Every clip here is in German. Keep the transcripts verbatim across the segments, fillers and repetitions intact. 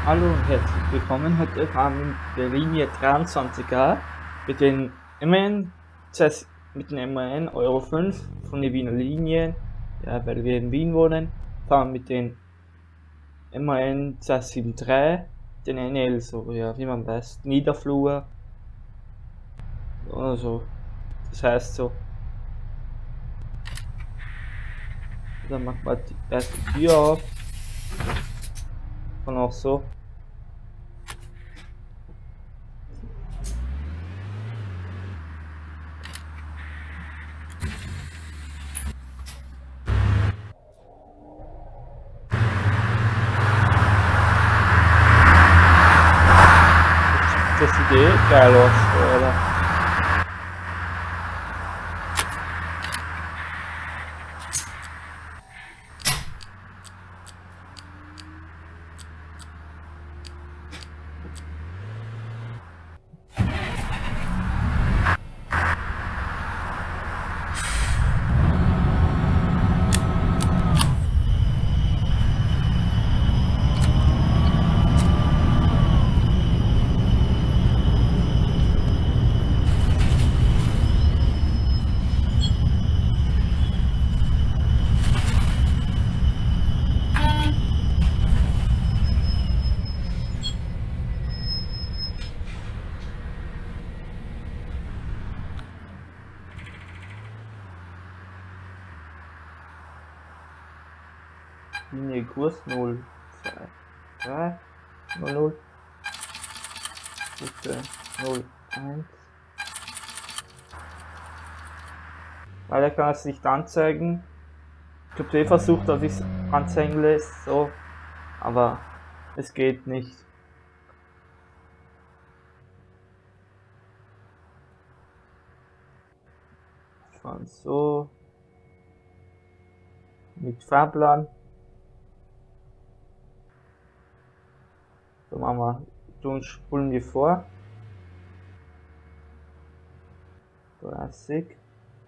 Hallo und herzlich willkommen. Heute fahren wir mit der Linie dreiundzwanzig A mit den M A N, mit den M A N Euro fünf von der Wiener Linie, ja, weil wir in Wien wohnen, fahren mit den M A N zwei sieben drei, den N L, so, ja, wie man weiß, Niederflur oder so. Das heißt so. Dann macht man die erste Tür auf. Und auch so. Das sieht eh geil aus, oder? Linie Kurs null zwei drei null null null eins. Leider kann es nicht anzeigen. Ich habe eh versucht, dass ich es anzeigen lässt, so, aber es geht nicht. Fahren so mit Fahrplan. So machen wir, tun spulen wir vor. dreißig.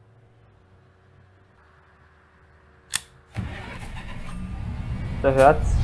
Da hört's.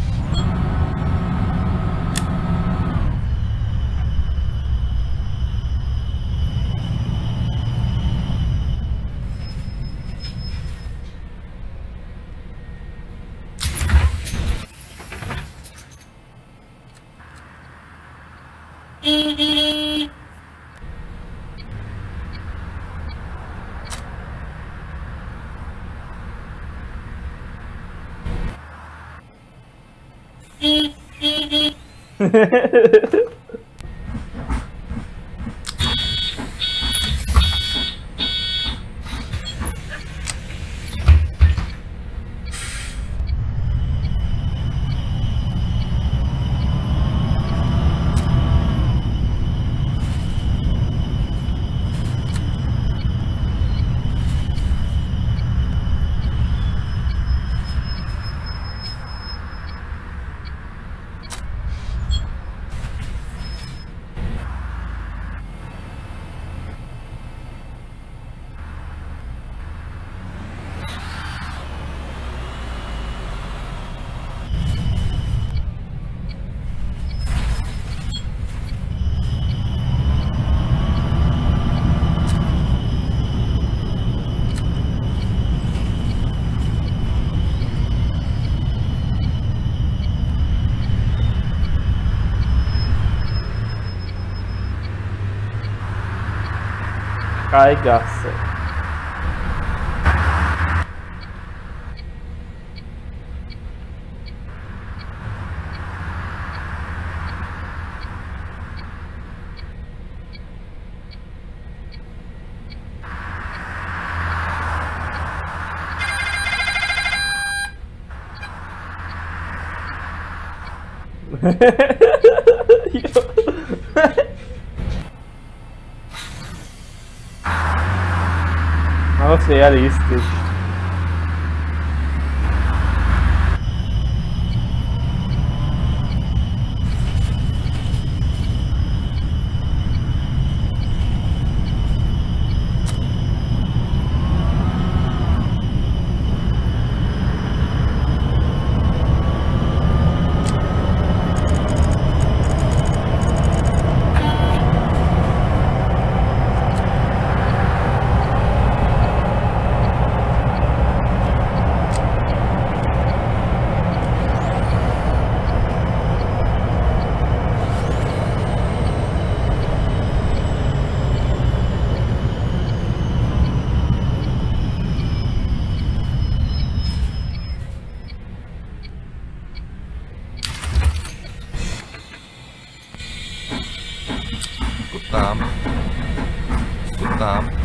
Freigasse. Aber sehr realistisch. Verdammt. Verdammt.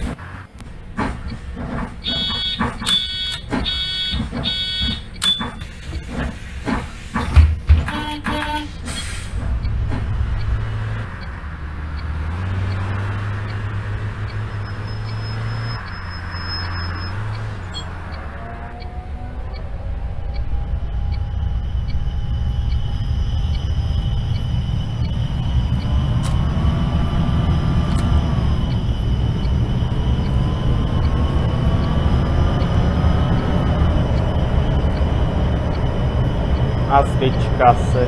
Astridgasse.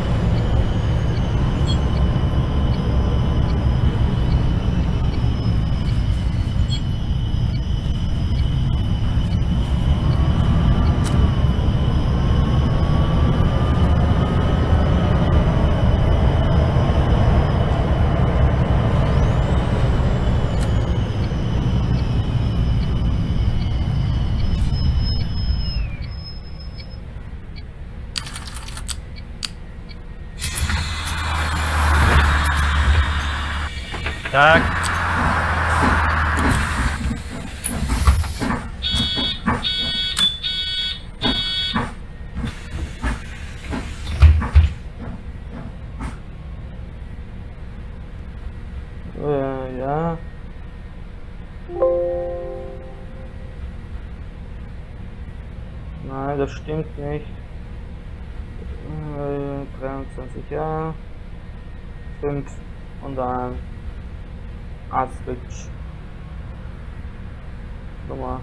Tag. Äh, ja. Nein, das stimmt nicht. Äh, dreiundzwanzig Jahre. fünf und dann Astrid. Nummer.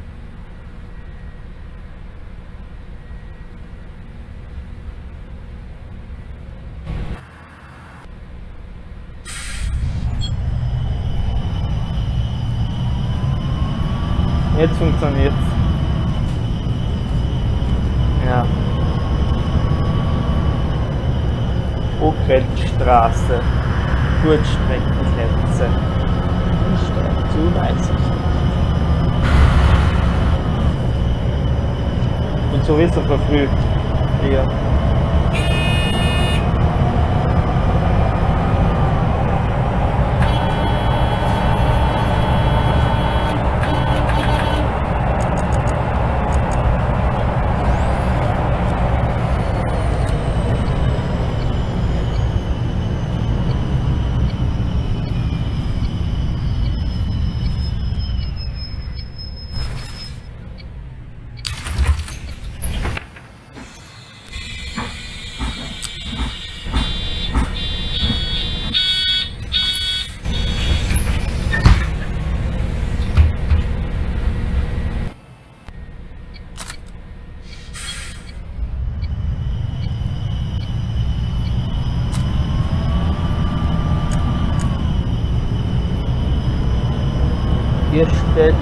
Jetzt funktioniert's. Ja. Okrentstraße. Kurzstreckennetze. Dazu weiß ich nicht. Und sowieso verfrüht. Ja. Hier steht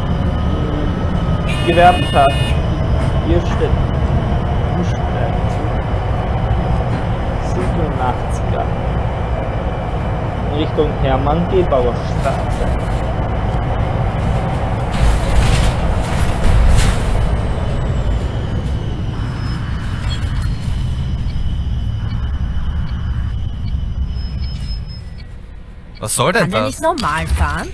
Gewerbetag. Hier steht siebenundachtziger in Richtung Hermann-Gebauer-Straße. Was soll denn Kann er das? nicht normal fahren?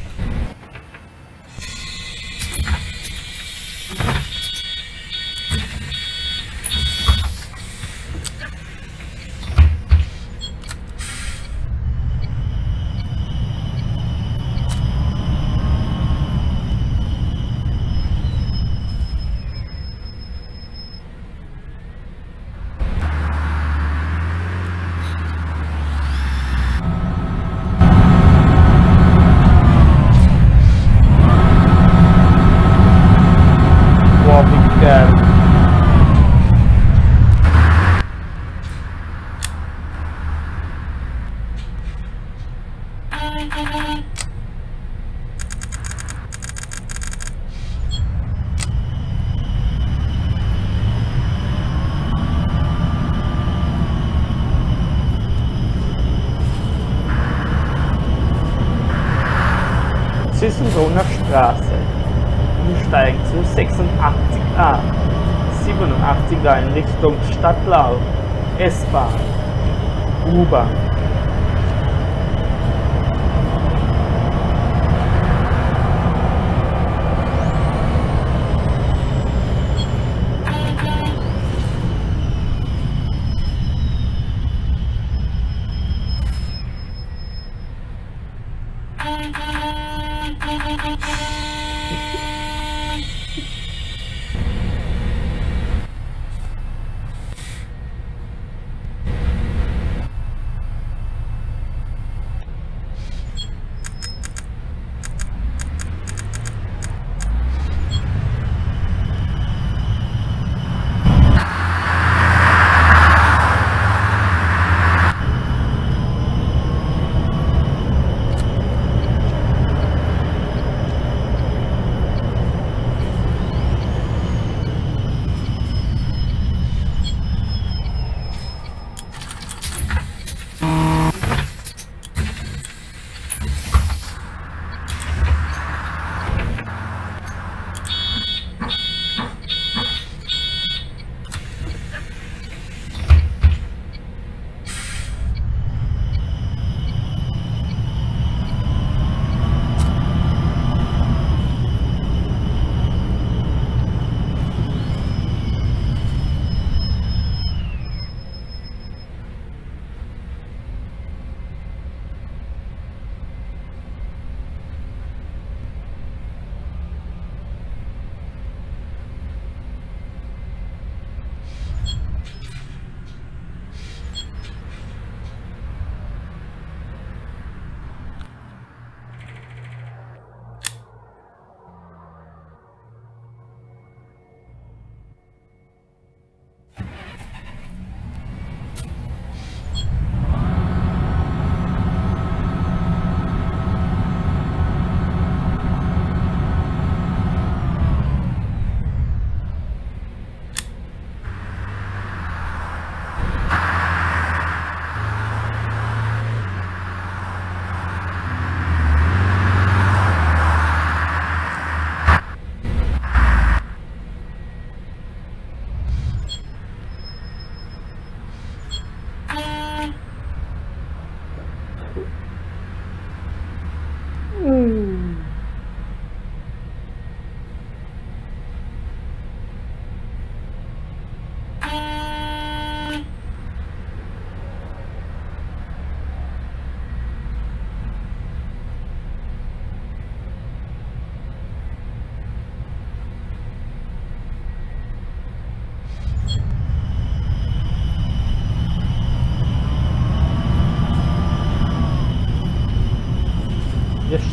Sissenbrunner Straße. Umsteigen zu sechsundachtzig A. siebenundachtzig A in Richtung Stadtlau. S-Bahn. U-Bahn.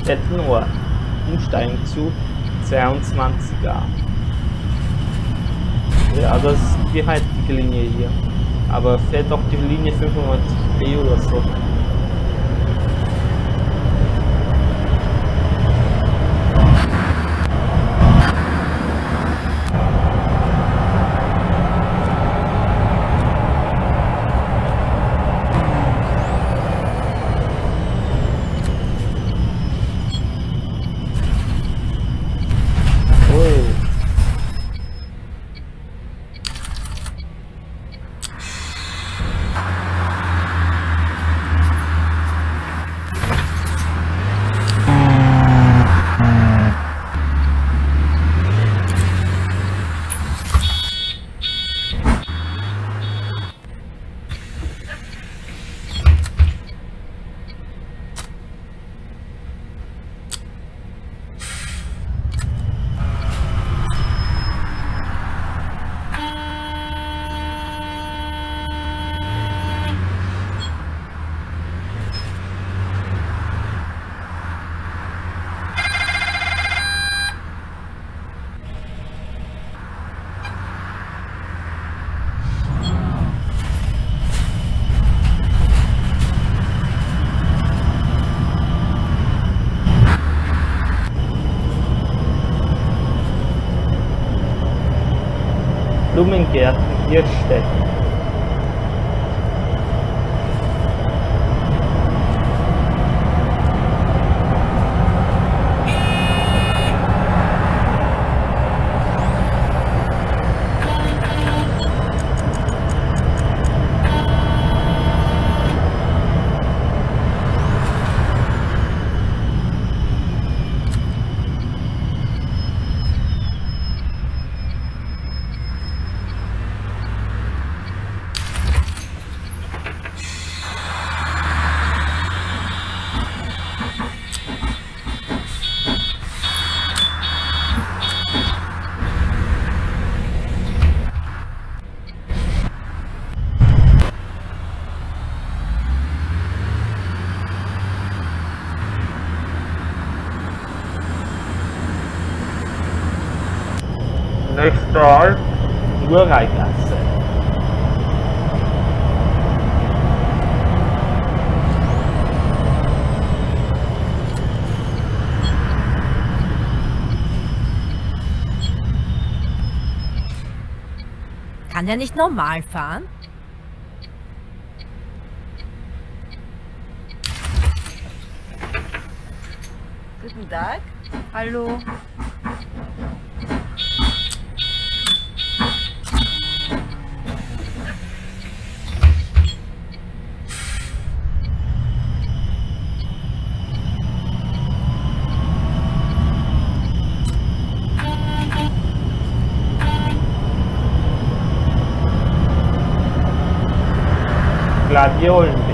Dettenor. Umsteigen zu zweiundzwanzig a. Ja, das ist die heutige Linie hier. Aber fährt auch die Linie fünfundneunzig b oder so. Blumengärten Hirstedt. Nächster Halt, Urreigasse. Kann der nicht normal fahren? Guten Tag. Hallo. Gladiolenweg.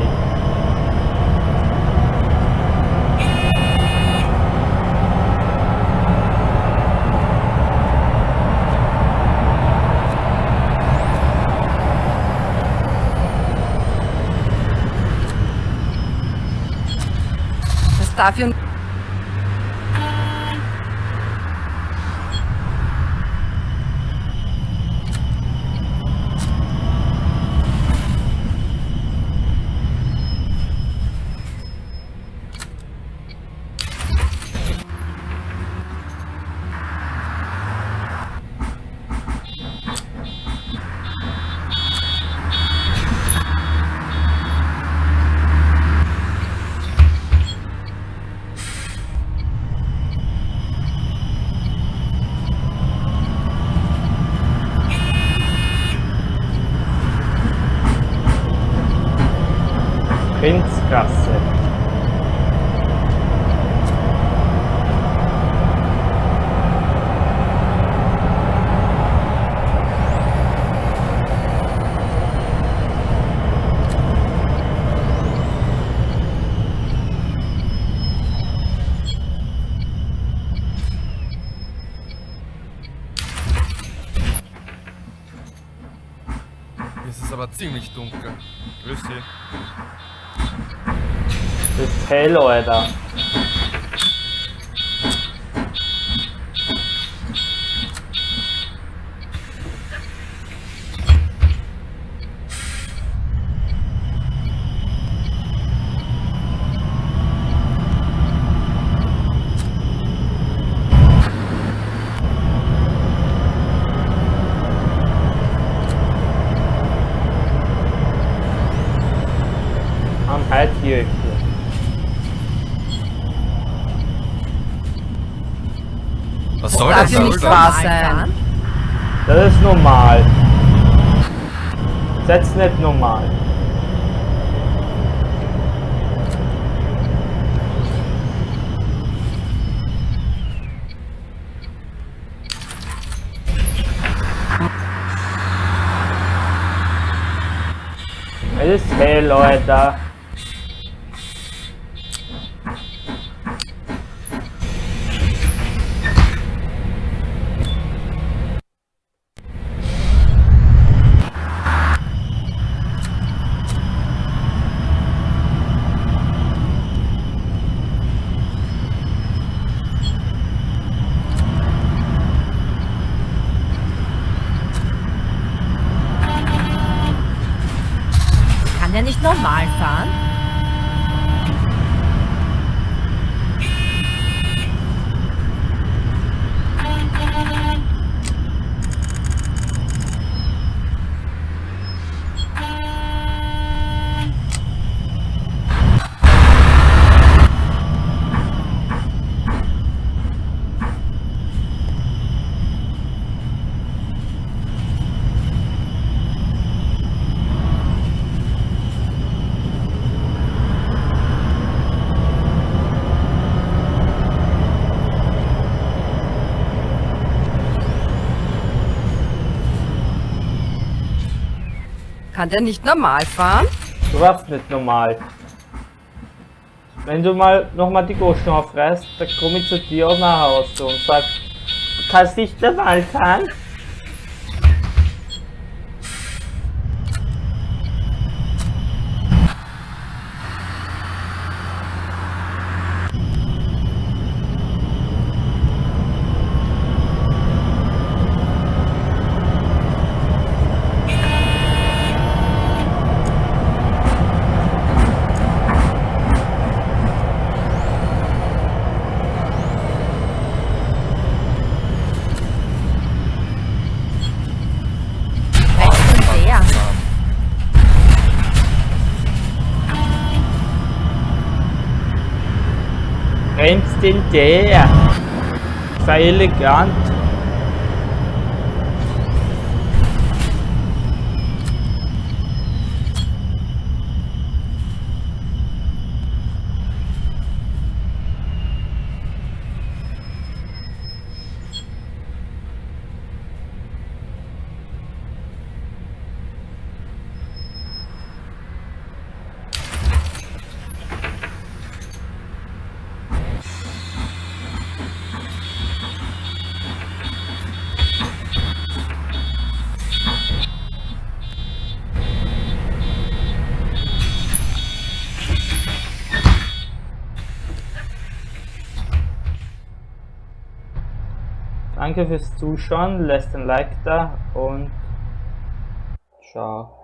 Das dafür. Prinzgasse. Es ist aber ziemlich dunkel. Grüß dich. Das ist hell, Alter. Halt hier. Was soll Darf das? hier nicht Soll wahr das? sein? Das ist normal. Das ist nicht normal. Es ist hell, Leute. Kann der nicht normal fahren? Kann der nicht normal fahren? Du warst nicht normal. Wenn du mal nochmal die Goschen aufreißt, dann komme ich zu dir nach Hause und sag, du kannst nicht normal fahren. Bremst den der. Sei elegant. Danke fürs Zuschauen, lasst ein Like da und ciao.